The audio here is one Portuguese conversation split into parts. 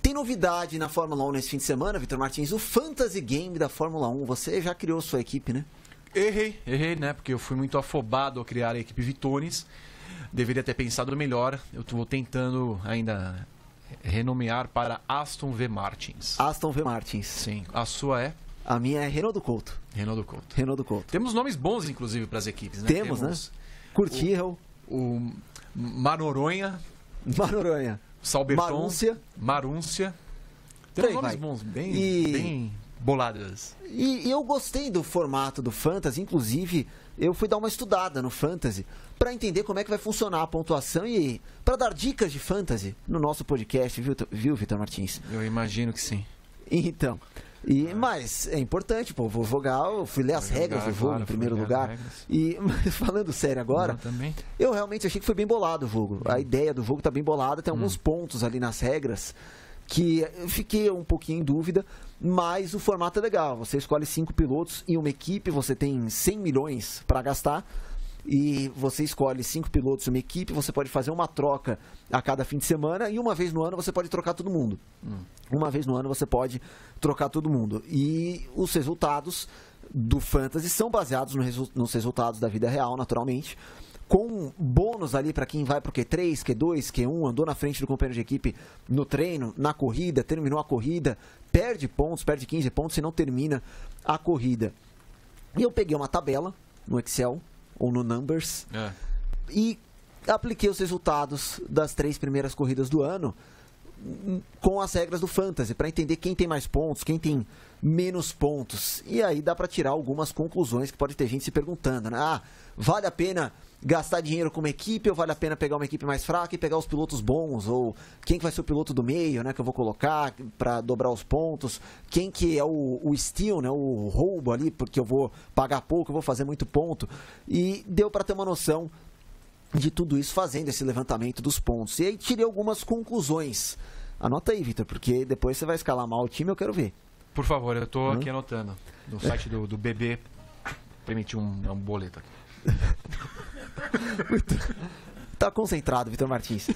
Tem novidade na Fórmula 1 nesse fim de semana, Vitor Martins. O Fantasy Game da Fórmula 1. Você já criou sua equipe, né? Errei, né? Porque eu fui muito afobado ao criar a equipe Vitones. Deveria ter pensado melhor. Eu estou tentando ainda renomear para Aston V Martins. Aston V Martins. Sim. A sua é? A minha é Renault do Couto. Renault do Couto. Renault do Couto. Temos nomes bons, inclusive, para as equipes, né? Temos, né? Curtirro. O Manoronha. Salberton. Marúncia. Temos nomes bons, bem boladas. E eu gostei do formato do Fantasy. Inclusive, eu fui dar uma estudada no Fantasy para entender como é que vai funcionar a pontuação e para dar dicas de Fantasy no nosso podcast, viu, Vitor Martins? Eu imagino que sim. Então, mas é importante, pô, vou jogar, eu fui ler as regras do jogo em primeiro lugar. Mas falando sério agora, eu realmente achei que foi bem bolado o jogo. A ideia do jogo tá bem bolada, tem alguns pontos ali nas regras que eu fiquei um pouquinho em dúvida, mas o formato é legal. Você escolhe 5 pilotos em uma equipe, você tem 100 milhões para gastar. E você escolhe 5 pilotos em uma equipe, você pode fazer uma troca a cada fim de semana e uma vez no ano você pode trocar todo mundo. Uma vez no ano você pode trocar todo mundo. E os resultados do Fantasy são baseados nos resultados da vida real, naturalmente, com bônus ali para quem vai para o Q3, Q2, Q1, andou na frente do companheiro de equipe no treino, na corrida, terminou a corrida, perde pontos, perde 15 pontos se não termina a corrida. E eu peguei uma tabela no Excel, ou no Numbers, e apliquei os resultados das 3 primeiras corridas do ano com as regras do Fantasy, para entender quem tem mais pontos, quem tem menos pontos. E aí dá para tirar algumas conclusões que pode ter gente se perguntando, né? Vale a pena gastar dinheiro com uma equipe ou vale a pena pegar uma equipe mais fraca e pegar os pilotos bons? Ou quem que vai ser o piloto do meio, né, que eu vou colocar para dobrar os pontos? Quem que é o steal, né, o roubo ali, porque eu vou pagar pouco, eu vou fazer muito ponto? E deu para ter uma noção de tudo isso fazendo esse levantamento dos pontos. E aí tirei algumas conclusões. Anota aí, Vitor, porque depois você vai escalar mal o time, eu quero ver. Por favor, eu estou aqui anotando. No site do BB, permitiu um boleto aqui. Tá concentrado, Vitor Martins.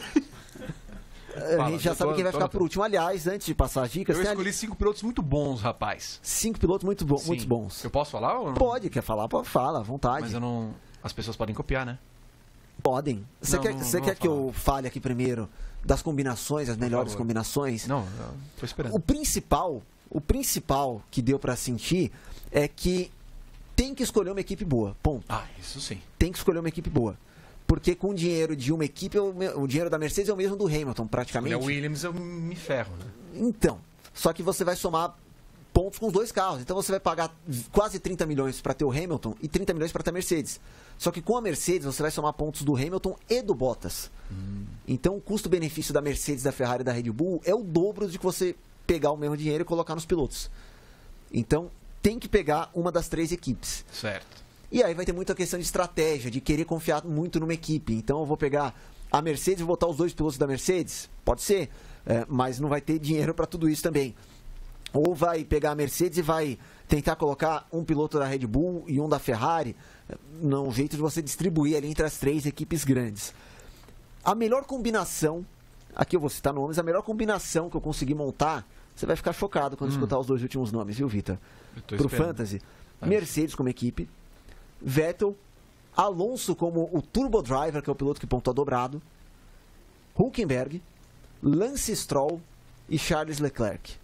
A gente já sabe quem vai ficar por último. Aliás, antes de passar as dicas... Eu escolhi 5 pilotos muito bons, rapaz. 5 pilotos muito bons. Eu posso falar ou não? Pode, quer falar? Fala, à vontade. Mas eu não... As pessoas podem copiar, né? Podem. Você quer que eu fale aqui primeiro das combinações, as melhores combinações? Não, tô esperando. O principal que deu pra sentir é que tem que escolher uma equipe boa, ponto. Isso sim. Tem que escolher uma equipe boa. Porque com o dinheiro de uma equipe, o dinheiro da Mercedes é o mesmo do Hamilton, praticamente. Se Williams, eu me ferro, né? Então, só que você vai somar pontos com os 2 carros. Então você vai pagar quase 30 milhões para ter o Hamilton e 30 milhões para ter a Mercedes. Só que com a Mercedes você vai somar pontos do Hamilton e do Bottas. Então o custo-benefício da Mercedes, da Ferrari e da Red Bull é o dobro de que você pegar o mesmo dinheiro e colocar nos pilotos. Então tem que pegar uma das 3 equipes. Certo. E aí vai ter muita questão de estratégia, de querer confiar muito numa equipe. Então eu vou pegar a Mercedes e vou botar os 2 pilotos da Mercedes? Pode ser, mas não vai ter dinheiro para tudo isso também. Ou vai pegar a Mercedes e vai tentar colocar um piloto da Red Bull e um da Ferrari, num jeito de você distribuir ali entre as 3 equipes grandes. A melhor combinação, aqui eu vou citar nomes, a melhor combinação que eu consegui montar, você vai ficar chocado quando escutar os 2 últimos nomes, viu, Vitor? Pro Fantasy, Mercedes como equipe, Vettel, Alonso como o Turbo Driver, que é o piloto que pontua dobrado, Hülkenberg, Lance Stroll e Charles Leclerc.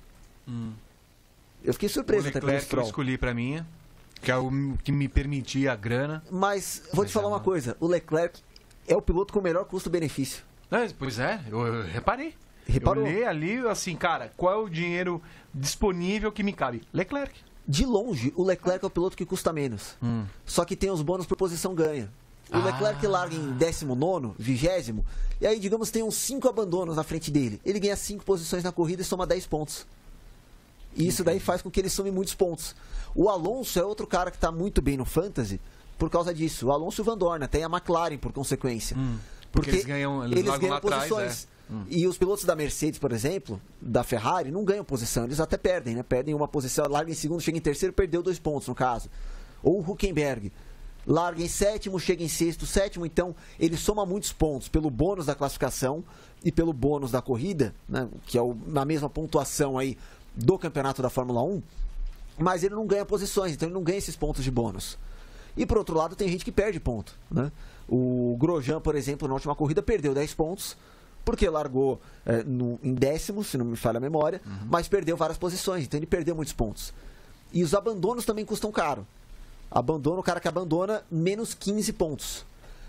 Eu fiquei surpreso até com o Stroll. Eu escolhi pra mim, que é o que me permitia a grana. Mas vou te falar uma coisa, o Leclerc é o piloto com o melhor custo-benefício. Pois é, eu reparei. Reparou? Eu olhei ali, assim, cara, qual é o dinheiro disponível que me cabe? Leclerc. De longe, o Leclerc é o piloto que custa menos. Só que tem os bônus por posição ganha. O Leclerc larga em 19º, 20º, e aí, digamos, tem uns 5 abandonos na frente dele. Ele ganha 5 posições na corrida e soma 10 pontos. E isso daí faz com que ele some muitos pontos. O Alonso é outro cara que está muito bem no Fantasy por causa disso. O Alonso e o Van Dorn, até a McLaren, por consequência. Porque eles ganham posições. Atrás, E os pilotos da Mercedes, por exemplo, da Ferrari, não ganham posição. Eles até perdem, né? Perdem uma posição, larga em segundo, chega em terceiro, perdeu 2 pontos, no caso. Ou o Hülkenberg. larga em sétimo, chega em sexto, sétimo, então ele soma muitos pontos pelo bônus da classificação e pelo bônus da corrida, né, que é na mesma pontuação aí do campeonato da Fórmula 1, mas ele não ganha posições, então ele não ganha esses pontos de bônus. E por outro lado, tem gente que perde ponto, né? O Grosjean, por exemplo, na última corrida perdeu 10 pontos, porque largou em décimo, se não me falha a memória, mas perdeu várias posições, então ele perdeu muitos pontos. E os abandonos também custam caro. O cara que abandona, menos 15 pontos.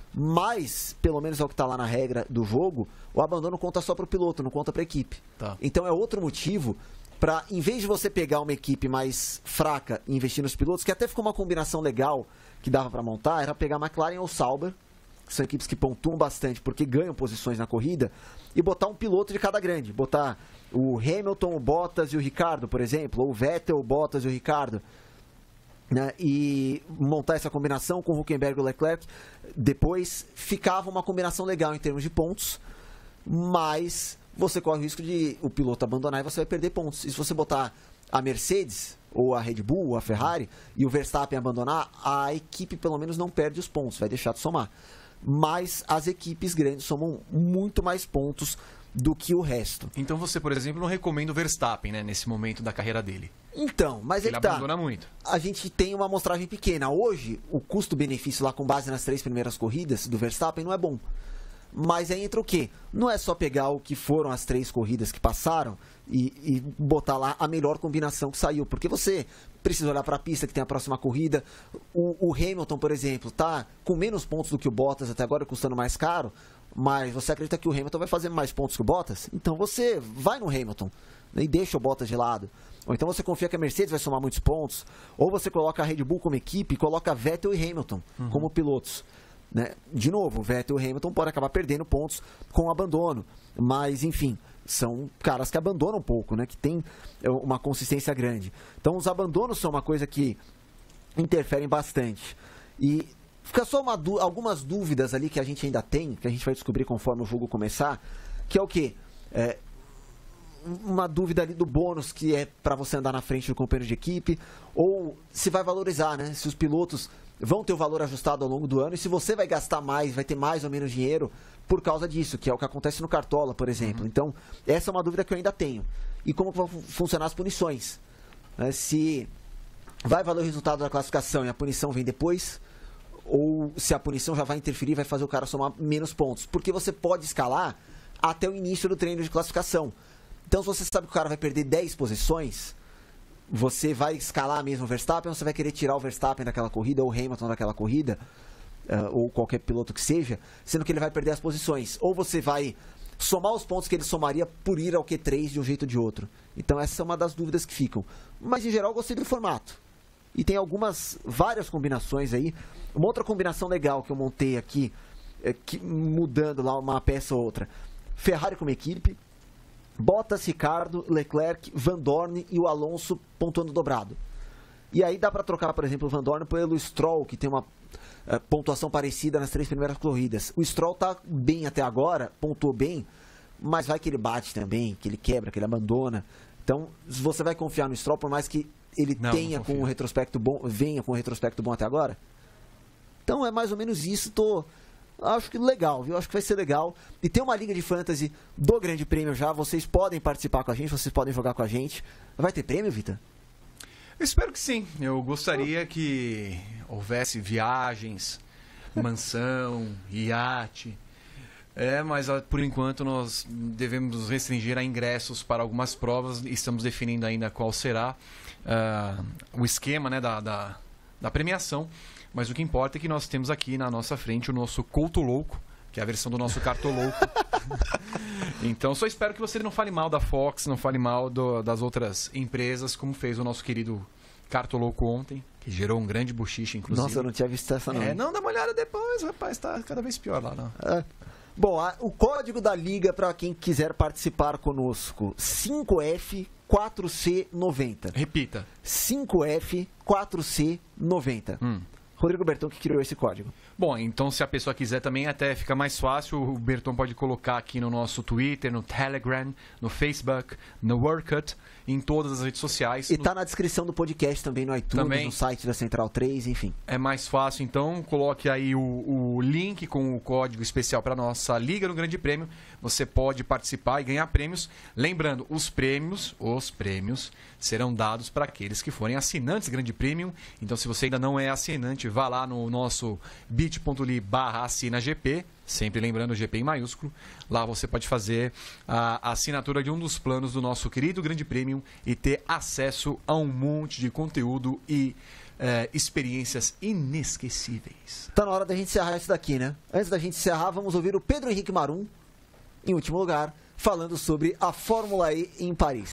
Mas, pelo menos é o que está lá na regra do jogo, o abandono conta só para o piloto, não conta para a equipe. Tá. Então é outro motivo para, em vez de você pegar uma equipe mais fraca e investir nos pilotos, que até ficou uma combinação legal que dava para montar, era pegar McLaren ou Sauber, que são equipes que pontuam bastante porque ganham posições na corrida, e botar um piloto de cada grande. Botar o Hamilton, o Bottas e o Ricciardo, por exemplo, ou o Vettel, o Bottas e o Ricciardo. Né, e montar essa combinação com o Hülkenberg e o Leclerc. Depois ficava uma combinação legal em termos de pontos, mas você corre o risco de o piloto abandonar e você vai perder pontos. E se você botar a Mercedes, ou a Red Bull, ou a Ferrari, e o Verstappen abandonar, a equipe pelo menos não perde os pontos, vai deixar de somar. Mas as equipes grandes somam muito mais pontos do que o resto. Então você, por exemplo, não recomenda o Verstappen, né, nesse momento da carreira dele? Então, mas ele abandona muito. A gente tem uma amostragem pequena. Hoje, o custo-benefício lá com base nas 3 primeiras corridas do Verstappen não é bom. Mas aí entra o quê? Não é só pegar o que foram as 3 corridas que passaram e botar lá a melhor combinação que saiu. Porque você precisa olhar para a pista que tem a próxima corrida. O Hamilton, por exemplo, tá com menos pontos do que o Bottas até agora, custando mais caro. Mas você acredita que o Hamilton vai fazer mais pontos que o Bottas? Então você vai no Hamilton, né, e deixa o Bottas de lado. Ou então você confia que a Mercedes vai somar muitos pontos. Ou você coloca a Red Bull como equipe e coloca Vettel e Hamilton como pilotos. Né? De novo, Vettel e Hamilton podem acabar perdendo pontos com o abandono. Mas, enfim, são caras que abandonam um pouco, né? Que tem uma consistência grande. Então, os abandonos são uma coisa que interferem bastante. E fica só algumas dúvidas ali que a gente ainda tem, que a gente vai descobrir conforme o jogo começar, que é o quê? Uma dúvida ali do bônus, que é para você andar na frente do companheiro de equipe, ou se vai valorizar, né? Se os pilotos vão ter o valor ajustado ao longo do ano, e se você vai gastar mais, vai ter mais ou menos dinheiro por causa disso, que é o que acontece no Cartola, por exemplo. Então, essa é uma dúvida que eu ainda tenho. E como vão funcionar as punições? Se vai valer o resultado da classificação e a punição vem depois, ou se a punição já vai interferir e vai fazer o cara somar menos pontos. Porque você pode escalar até o início do treino de classificação. Então, se você sabe que o cara vai perder 10 posições, você vai escalar mesmo o Verstappen, ou você vai querer tirar o Verstappen daquela corrida, ou o Hamilton daquela corrida, ou qualquer piloto que seja, sendo que ele vai perder as posições. Ou você vai somar os pontos que ele somaria por ir ao Q3 de um jeito ou de outro. Então, essa é uma das dúvidas que ficam. Mas, em geral, eu gostei do formato. E tem várias combinações aí. Uma outra combinação legal que eu montei aqui, mudando lá uma peça ou outra. Ferrari como equipe, Bottas, Ricciardo, Leclerc, Van Dorn e o Alonso pontuando dobrado. E aí dá para trocar, por exemplo, o Van Dorn pelo Stroll, que tem uma pontuação parecida nas 3 primeiras corridas. O Stroll tá bem até agora, pontuou bem, mas vai que ele bate também, que ele quebra, que ele abandona. Então, você vai confiar no Stroll, por mais que ele venha com um retrospecto bom até agora? Então é mais ou menos isso. Acho que legal, viu? Acho que vai ser legal. E tem uma liga de fantasy do Grande Prêmio já. Vocês podem participar com a gente, vocês podem jogar com a gente. Vai ter prêmio, Vitor? Eu espero que sim. Eu gostaria que houvesse viagens, mansão, iate. Mas por enquanto nós devemos nos restringir a ingressos para algumas provas. Estamos definindo ainda qual será o esquema, né, da premiação. Mas o que importa é que nós temos aqui na nossa frente o nosso Couto Louco, que é a versão do nosso Cartolouco. Então, só espero que você não fale mal da Fox, não fale mal das outras empresas, como fez o nosso querido Cartolouco ontem, que gerou um grande buchiche, inclusive. Nossa, eu não tinha visto essa não. Não, dá uma olhada depois, rapaz, tá cada vez pior lá, não. Bom, o código da liga para quem quiser participar conosco, 5F4C90. Repita. 5F4C90. Rodrigo Berton que criou esse código. Bom, então se a pessoa quiser também até fica mais fácil, o Berton pode colocar aqui no nosso Twitter, no Telegram, no Facebook, no Workout, em todas as redes sociais. E tá na descrição do podcast também no iTunes, também, no site da Central 3, enfim. É mais fácil, então coloque aí o link com o código especial para nossa Liga no Grande Prêmio. Você pode participar e ganhar prêmios. Lembrando, os prêmios serão dados para aqueles que forem assinantes Grande Prêmio. Então, se você ainda não é assinante, vá lá no nosso bit.ly/assinagp, sempre lembrando o GP em maiúsculo. Lá você pode fazer a assinatura de um dos planos do nosso querido Grande Prêmio e ter acesso a um monte de conteúdo e experiências inesquecíveis. Tá na hora da gente encerrar isso daqui, né? Antes da gente encerrar, vamos ouvir o Pedro Henrique Marum, em último lugar, falando sobre a Fórmula E em Paris.